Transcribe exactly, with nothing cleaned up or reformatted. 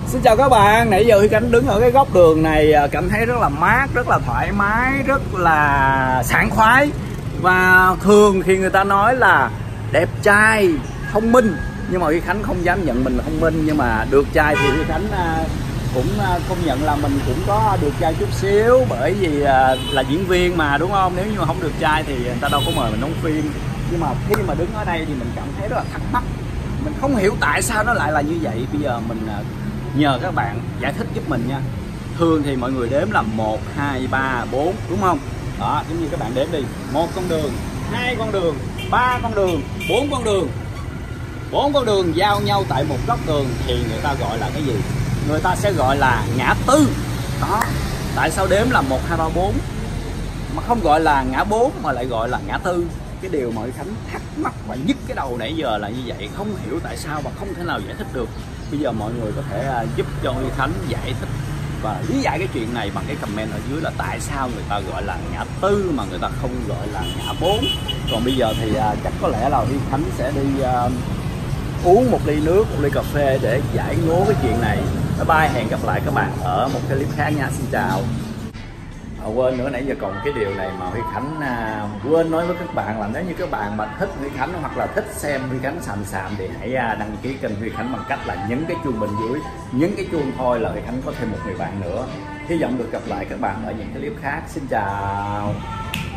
Xin chào các bạn, nãy giờ Huy Khánh đứng ở cái góc đường này cảm thấy rất là mát, rất là thoải mái, rất là sảng khoái. Và thường khi người ta nói là đẹp trai, thông minh, nhưng mà Huy Khánh không dám nhận mình là thông minh. Nhưng mà được trai thì Huy Khánh cũng công nhận là mình cũng có được trai chút xíu. Bởi vì là diễn viên mà, đúng không? Nếu như mà không được trai thì người ta đâu có mời mình đóng phim. Nhưng mà khi mà đứng ở đây thì mình cảm thấy rất là thắc mắc. Mình không hiểu tại sao nó lại là như vậy. Bây giờ mình nhờ các bạn giải thích giúp mình nha. Thường thì mọi người đếm là một, hai, ba, bốn, đúng không? Đó, giống như các bạn đếm đi. Một con đường, hai con đường, ba con đường, bốn con đường. Bốn con đường giao nhau tại một góc đường thì người ta gọi là cái gì? Người ta sẽ gọi là ngã tư. Đó. Tại sao đếm là một, hai, ba, bốn mà không gọi là ngã bốn mà lại gọi là ngã tư? Cái điều mà Huy Khánh thắc mắc và nhức cái đầu nãy giờ là như vậy, không hiểu tại sao và không thể nào giải thích được. Bây giờ mọi người có thể giúp cho Huy Khánh giải thích và lý giải cái chuyện này bằng cái comment ở dưới là tại sao người ta gọi là ngã tư mà người ta không gọi là ngã bốn. Còn bây giờ thì chắc có lẽ là Huy Khánh sẽ đi uh, uống một ly nước, một ly cà phê để giải ngố cái chuyện này. Bye bye, hẹn gặp lại các bạn ở một cái clip khác nha. Xin chào. À, quên nữa, nãy giờ còn cái điều này mà Huy Khánh à, quên nói với các bạn là nếu như các bạn mà thích Huy Khánh hoặc là thích xem Huy Khánh xàm xàm thì hãy à, đăng ký kênh Huy Khánh bằng cách là nhấn cái chuông bên dưới, nhấn cái chuông thôi là Huy Khánh có thêm một người bạn nữa. Hy vọng được gặp lại các bạn ở những clip khác. Xin chào.